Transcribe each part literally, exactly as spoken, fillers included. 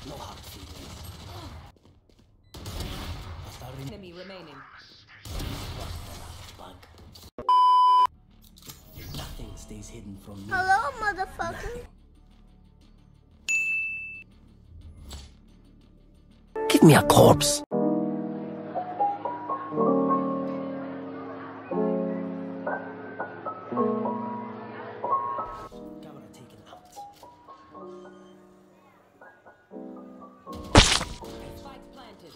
No hard feelings. Enemy remaining. Bug. Nothing stays hidden from me. Hello, motherfucker. Give me a corpse. Camera taken out. Spike planted.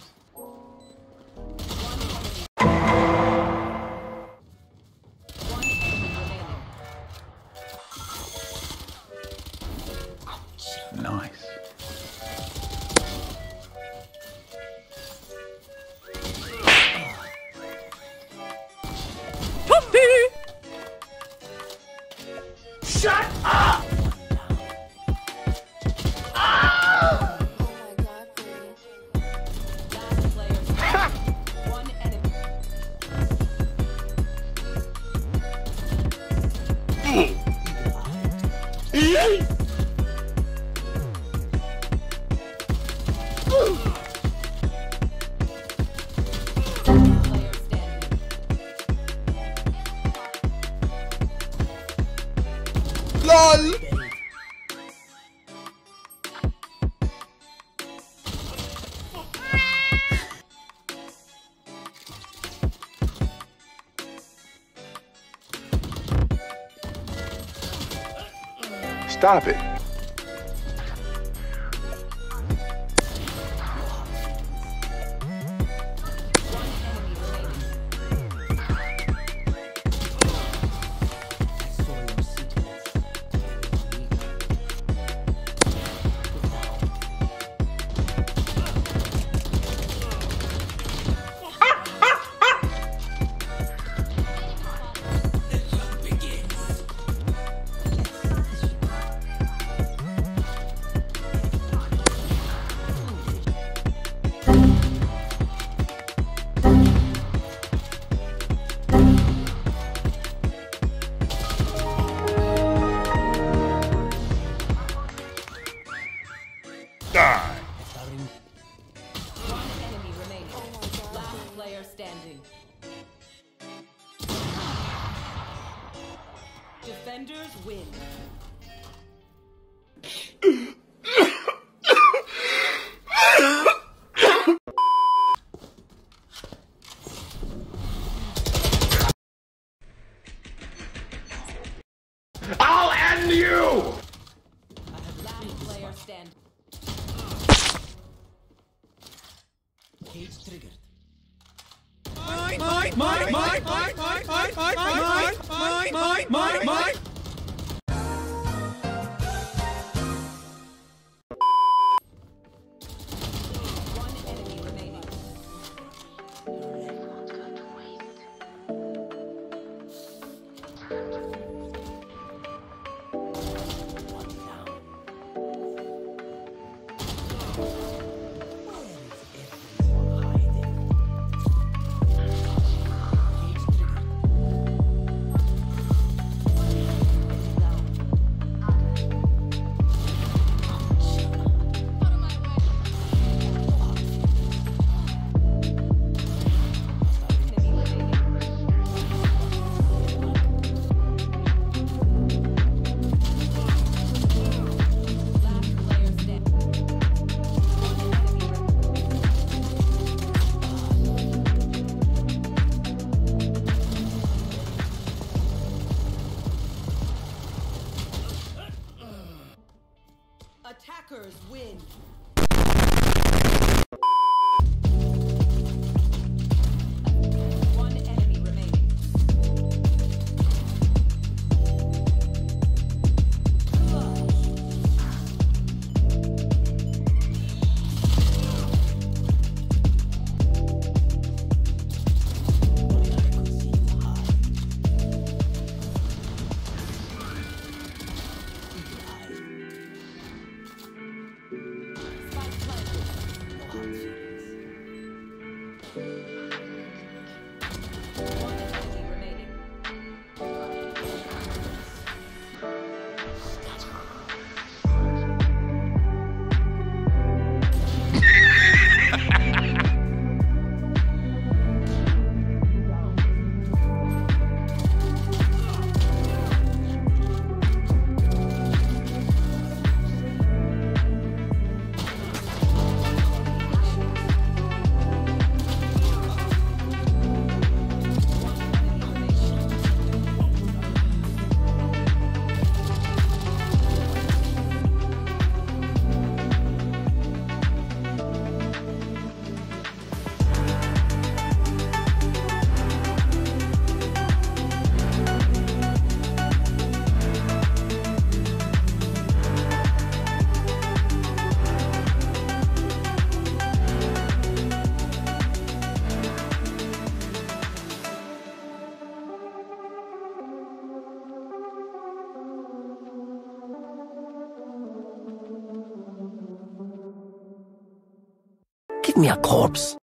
One enemy remaining. Nice. Shut up! Ah! Oh my god, please. Last player standing. One enemy. Player standing. LOL! Stop it. One enemy remaining. I saw your secrets. Die. One enemy remaining. Last player standing. Defenders win. I'll end you! Last player standing. Cage triggered. Mine, mine, mine, mine, mine, mine, mine, mine, mine, mine, mine, mine, mine. One enemy remaining. One down. Where is everyone hiding? Cage triggered. Attackers win. One enemy remaining. Give me a corpse.